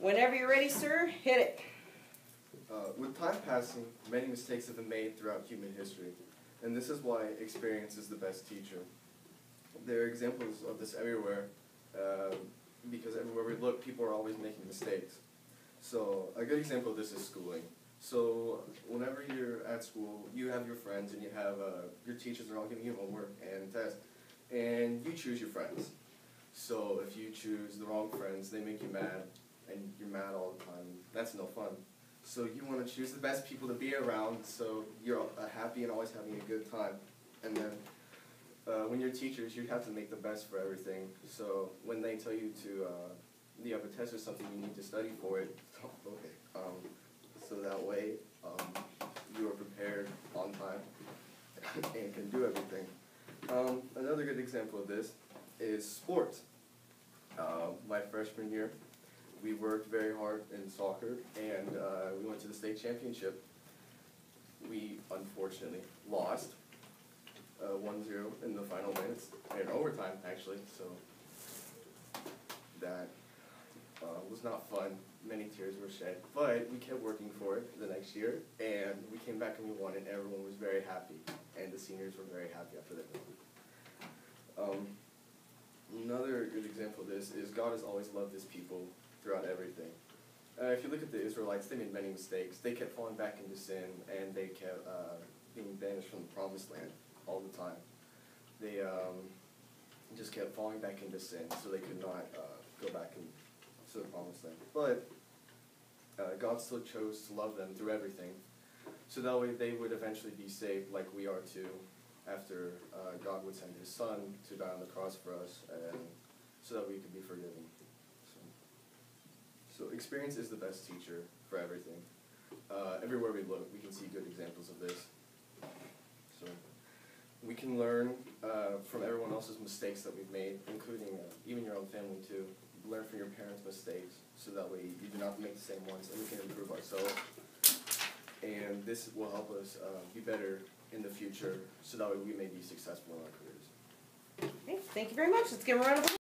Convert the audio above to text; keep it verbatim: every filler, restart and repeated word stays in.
Whenever you're ready, sir, hit it. Uh, with time passing, many mistakes have been made throughout human history, and this is why experience is the best teacher. There are examples of this everywhere, uh, because everywhere we look, people are always making mistakes. So a good example of this is schooling. So whenever you're at school, you have your friends and you have, uh, your teachers are all giving you homework and tests, and you choose your friends. So if you choose the wrong friends, they make you mad, and you're mad all the time. That's no fun. So you want to choose the best people to be around, so you're uh, happy and always having a good time. And then uh, when you're teachers, you have to make the best for everything. So when they tell you to, uh, you have a test or something, you need to study for it. Okay. Um, so that way um, you are prepared on time and can do everything. Um, another good example of this is sports. Uh, my freshman year, we worked very hard in soccer, and uh, we went to the state championship. We unfortunately lost uh, one zero in the final minutes, in overtime actually, so that uh, was not fun. Many tears were shed, but we kept working for it the next year, and we came back and we won, and everyone was very happy, and the seniors were very happy after that win. Um, another good example of this is God has always loved his people throughout everything. Uh, if you look at the Israelites, they made many mistakes. They kept falling back into sin, and they kept uh, being banished from the promised land all the time. They um, just kept falling back into sin, so they could not uh, go back in, to the promised land. But uh, God still chose to love them through everything, so that way they would eventually be saved like we are too, after uh, God would send his son to die on the cross for us, and so that we could be forgiven. So, so experience is the best teacher for everything. Uh, everywhere we look, we can see good examples of this. So we can learn uh, from everyone else's mistakes that we've made, including uh, even your own family too. Learn from your parents' mistakes, so that way you do not make the same ones, and we can improve ourselves. And this will help us uh, be better in the future, so that way we may be successful in our careers. Okay, thank you very much. Let's give a round of applause.